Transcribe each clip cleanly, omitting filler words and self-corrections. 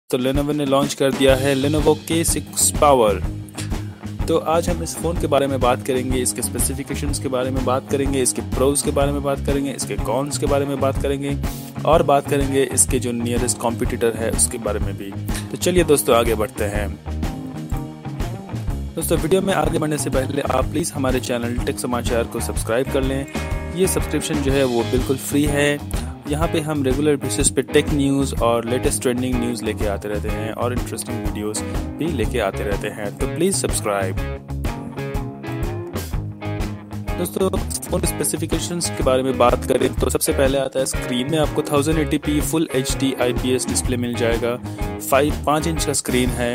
तो Lenovo ने launch कर दिया है Lenovo K6 Power। तो आज हम इस फ़ोन के बारे में बात करेंगे, इसके स्पेसिफिकेशंस के बारे में बात करेंगे, इसके प्रोज के बारे में बात करेंगे, इसके कॉन्स के बारे में बात करेंगे और बात करेंगे इसके जो नियरेस्ट कॉम्पिटिटर है उसके बारे में भी। तो चलिए दोस्तों आगे बढ़ते हैं। दोस्तों वीडियो में आगे बढ़ने से पहले आप प्लीज़ हमारे चैनल टेक समाचार को सब्सक्राइब कर लें। ये सब्सक्रिप्शन जो है वो बिल्कुल फ्री है। यहाँ पे हम रेगुलर बेसिस पे टेक न्यूज़ और लेटेस्ट ट्रेंडिंग न्यूज़ लेके आते रहते हैं और इंटरेस्टिंग वीडियोस भी लेके आते रहते हैं, तो प्लीज़ सब्सक्राइब। दोस्तों फ़ोन स्पेसिफिकेशंस के बारे में बात करें तो सबसे पहले आता है स्क्रीन में आपको 1080p full HD IPS display मिल जाएगा। 5 इंच का स्क्रीन है।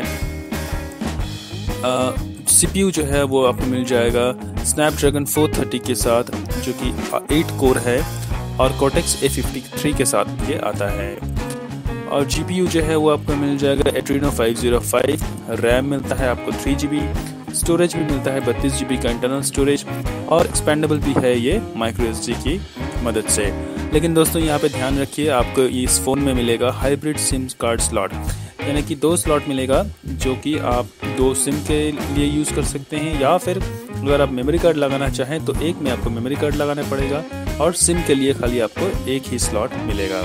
CPU जो है वो आपको मिल जाएगा स्नैपड्रैगन 430 के साथ, जो कि 8 कोर है और Cortex A53 के साथ ये आता है। और GPU जो है वो आपको मिल जाएगा Adreno 505। रैम मिलता है आपको 3GB, स्टोरेज भी मिलता है 32GB का इंटरनल स्टोरेज और एक्सपेंडेबल भी है ये माइक्रो SD की मदद से। लेकिन दोस्तों यहाँ पे ध्यान रखिए, आपको इस फ़ोन में मिलेगा हाइब्रिड सिम कार्ड स्लॉट, यानी कि 2 स्लॉट मिलेगा जो कि आप 2 सिम के लिए यूज़ कर सकते हैं, या फिर अगर आप मेमोरी कार्ड लगाना चाहें तो एक में आपको मेमोरी कार्ड लगाना पड़ेगा और सिम के लिए खाली आपको एक ही स्लॉट मिलेगा।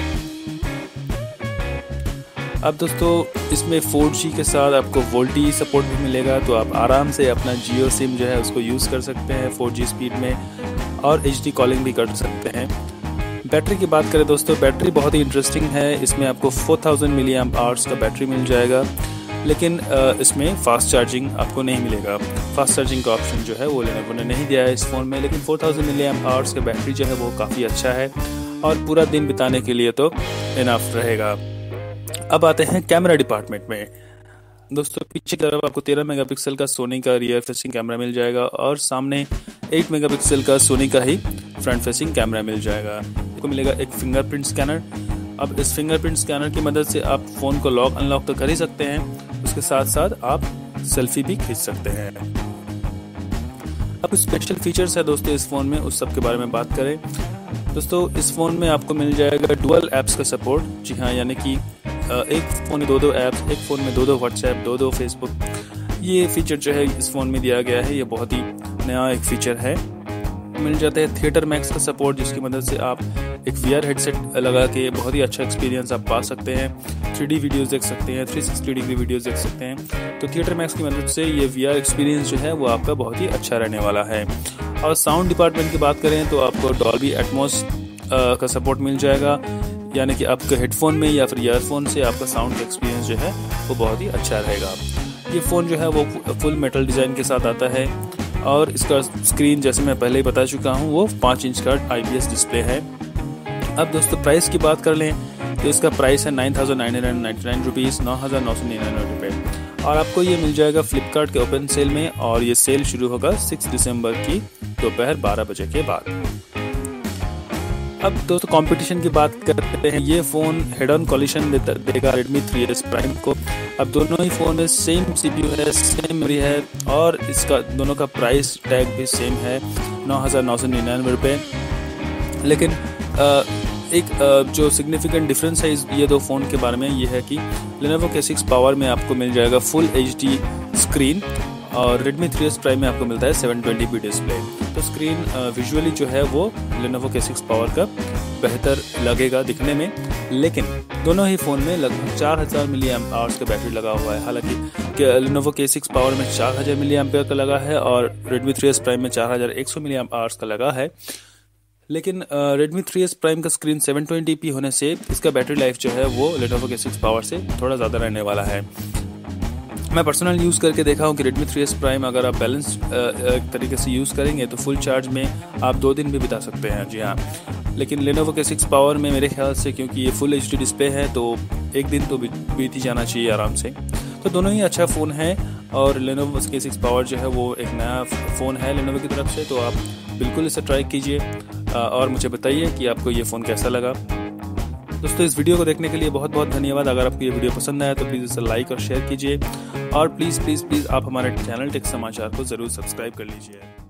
अब दोस्तों इसमें 4G के साथ आपको वोल्टी सपोर्ट भी मिलेगा, तो आप आराम से अपना जियो सिम जो है उसको यूज़ कर सकते हैं 4G स्पीड में और HD कॉलिंग भी कर सकते हैं। बैटरी की बात करें दोस्तों, बैटरी बहुत ही इंटरेस्टिंग है। इसमें आपको 4000 mAh का बैटरी मिल जाएगा, लेकिन इसमें फास्ट चार्जिंग आपको नहीं मिलेगा। फास्ट चार्जिंग का ऑप्शन जो है वो Lenovo ने नहीं दिया है इस फ़ोन में, लेकिन 4000 mAh का बैटरी जो है वो काफ़ी अच्छा है और पूरा दिन बिताने के लिए तो इनफ रहेगा। अब आते हैं कैमरा डिपार्टमेंट में। दोस्तों पीछे की तरफ आपको 13 मेगापिक्सल का सोनी का रियर फेसिंग कैमरा मिल जाएगा और सामने 8 मेगापिक्सल का सोनी का ही फ्रंट फेसिंग कैमरा मिल जाएगा। आपको मिलेगा एक फिंगरप्रिंट स्कैनर। अब इस फिंगरप्रिंट स्कैनर की मदद से आप फ़ोन को लॉक अनलॉक तो कर ही सकते हैं, उसके साथ साथ आप सेल्फी भी खींच सकते हैं। अब स्पेशल फीचर्स है दोस्तों इस फ़ोन में, उस सब के बारे में बात करें दोस्तों, इस फ़ोन में आपको मिल जाएगा डुअल ऐप्स का सपोर्ट। जी हाँ, यानी कि एक फ़ोन में 2 ऐप्स, एक फ़ोन में 2 व्हाट्सएप, 2 फेसबुक। ये फीचर जो है इस फ़ोन में दिया गया है, ये बहुत ही नया एक फ़ीचर है। मिल जाता है थिएटर मैक्स का सपोर्ट, जिसकी मदद से आप एक VR हेडसेट लगा के बहुत ही अच्छा एक्सपीरियंस आप पा सकते हैं। 3D वीडियोस देख सकते हैं, 360 डिग्री वीडियोस देख सकते हैं। तो थिएटर मैक्स की मदद से ये VR एक्सपीरियंस जो है वो आपका बहुत ही अच्छा रहने वाला है। और साउंड डिपार्टमेंट की बात करें तो आपको डॉल्बी एटमॉस का सपोर्ट मिल जाएगा, यानी कि आपके हेडफोन में या फिर ईयरफोन से आपका साउंड का एक्सपीरियंस जो है वो बहुत ही अच्छा रहेगा। ये फ़ोन जो है वो फुल मेटल डिज़ाइन के साथ आता है और इसका स्क्रीन जैसे मैं पहले ही बता चुका हूँ वो 5 इंच का IPS डिस्प्ले है। अब दोस्तों प्राइस की बात कर लें तो इसका प्राइस है 9,999 रुपीज़, 9,999 रुपये, और आपको ये मिल जाएगा फ्लिपकार्ट के ओपन सेल में, और ये सेल शुरू होगा 6 दिसंबर की दोपहर 12 बजे के बाद। अब दोस्तों कंपटीशन की बात करते हैं। ये फ़ोन हेड ऑन कॉलिशन देगा रेडमी 3S प्राइम को। अब दोनों ही फ़ोन में सेम CPU है, सेम मेमोरी है और इसका दोनों का प्राइस टैग भी सेम है 9,999 रुपये। लेकिन एक जो सिग्निफिकेंट डिफरेंस है ये 2 फ़ोन के बारे में ये है कि Lenovo K6 Power में आपको मिल जाएगा फुल HD स्क्रीन और Redmi 3S Prime में आपको मिलता है 720p डिस्प्ले। तो स्क्रीन विजुअली जो है वो Lenovo K6 Power का बेहतर लगेगा दिखने में, लेकिन दोनों ही फ़ोन में लगभग 4000 mAh का बैटरी लगा हुआ है। हालांकि Lenovo K6 Power में 4000 mAh का लगा है और Redmi 3S Prime में 4100 mAh का लगा है, लेकिन Redmi 3S Prime का स्क्रीन 720p होने से इसका बैटरी लाइफ जो है वो Lenovo K6 Power से थोड़ा ज़्यादा रहने वाला है। मैं पर्सनल यूज़ करके देखा हूँ कि Redmi 3S Prime अगर आप बैलेंस तरीके से यूज़ करेंगे तो फुल चार्ज में आप 2 दिन भी बिता सकते हैं। जी हाँ, लेकिन Lenovo K6 Power में मेरे ख्याल से क्योंकि ये फुल HD डिस्प्ले है तो 1 दिन तो बीत ही जाना चाहिए आराम से। तो दोनों ही अच्छा फ़ोन है और Lenovo K6 Power जो है वो एक नया फ़ोन है Lenovo की तरफ से, तो आप बिल्कुल इसे ट्राई कीजिए और मुझे बताइए कि आपको ये फ़ोन कैसा लगा। दोस्तों इस वीडियो को देखने के लिए बहुत बहुत धन्यवाद। अगर आपको ये वीडियो पसंद आया तो प्लीज़ इसे लाइक और शेयर कीजिए और प्लीज़ आप हमारे चैनल टेक समाचार को ज़रूर सब्सक्राइब कर लीजिए।